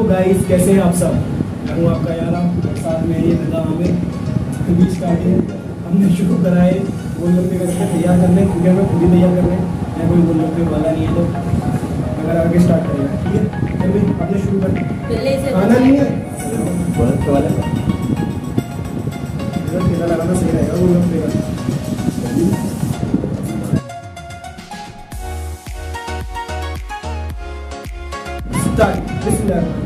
Guys, कैसे हैं आप सब? मैं हूँ आपका यार, साथ में ये रजा आमिर। अभी स्टार्टिंग हमने शुरू करा है गोलगप्पे करके तैयार करने, क्योंकि हमें खुद ही तैयार करने या कोई गोलगप्पे वाला नहीं है, तो अगर आगे स्टार्ट करेगा ठीक है। चल भाई आपने शुरू कर, खाना नहीं है गोलगप्पे वाला ठेला लगाना सही रहेगा गोलगप्पे का। स्टार्ट बिस्मिल्लाह।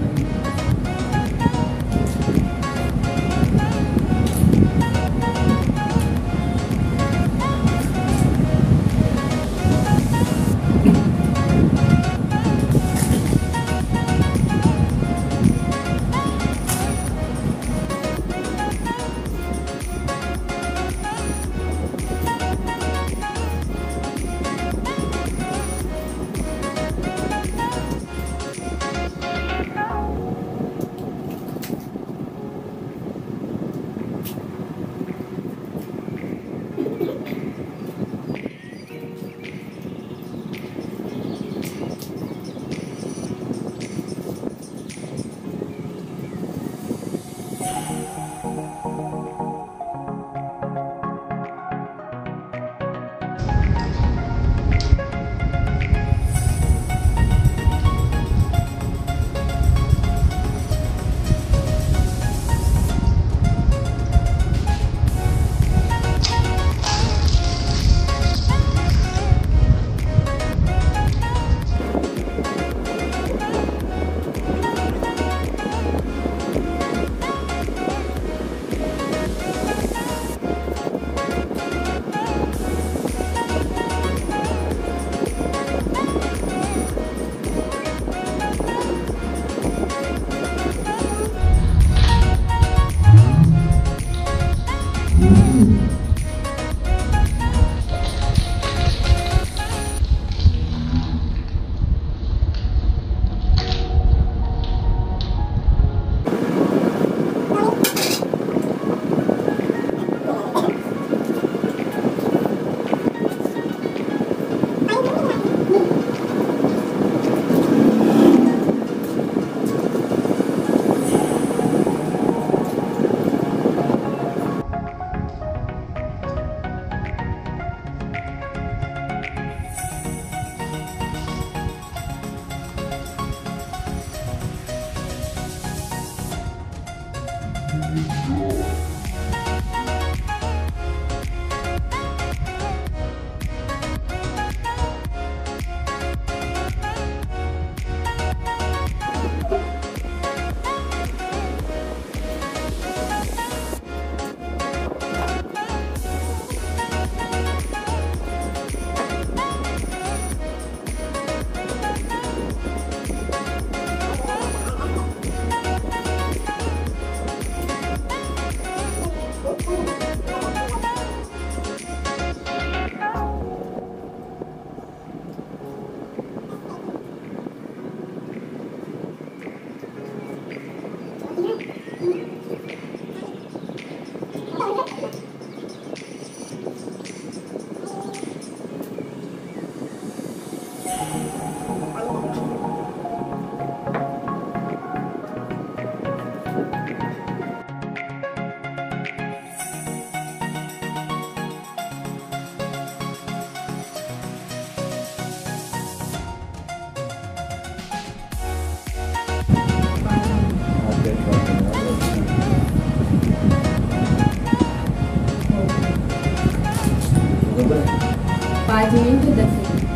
Pagina da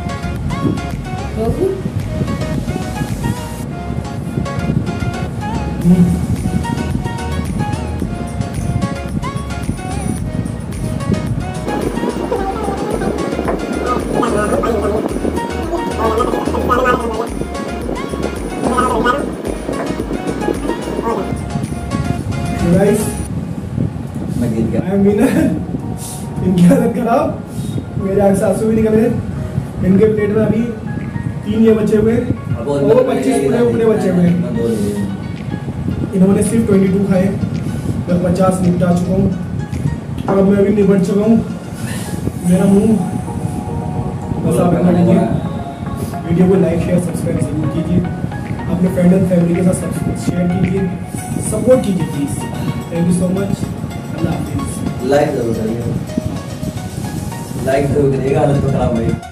Rogo? Guys, I'm winner. इनकी हालत खराब, मेरे आगे से आंसू भी निकल गए। इनके प्लेट में अभी 3 ये बचे हुए, वो 25 पूरे बचे हुए। इन्होंने सिर्फ 22 खाए, मैं 50 निपटा चुका हूँ। अब मैं भी निपट चुका हूँ। मेरा मुंह बस आप वीडियो को लाइक शेयर सब्सक्राइब जरूर कीजिए। अपने फ्रेंड एंड फैमिली के साथ शेयर कीजिए, सपोर्ट कीजिए please. Thank you so much. अल्लाह हाफिज़। लाइक जरूर करिए, लाइक जरूर करिएगा, हालत तो खराब भाई।